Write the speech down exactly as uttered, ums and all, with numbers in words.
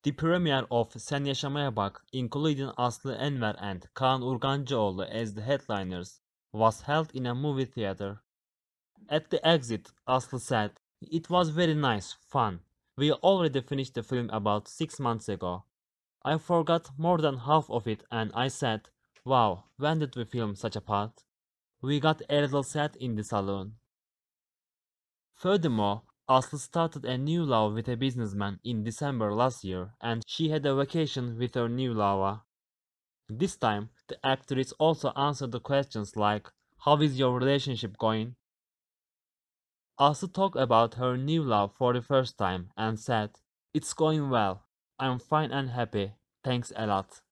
The premiere of Sen Yaşamaya Bak, including Aslı Enver and Kaan Urgancıoğlu as the headliners, was held in a movie theater. At the exit, Aslı said, "It was very nice, fun. We already finished the film about six months ago. I forgot more than half of it and I said, wow, when did we film such a part? We got a little sad in the saloon." Furthermore, Aslı started a new love with a businessman in December last year and she had a vacation with her new lover. This time, the actress also answered the questions like, "How is your relationship going?" Aslı talked about her new love for the first time and said, "It's going well. I'm fine and happy. Thanks a lot."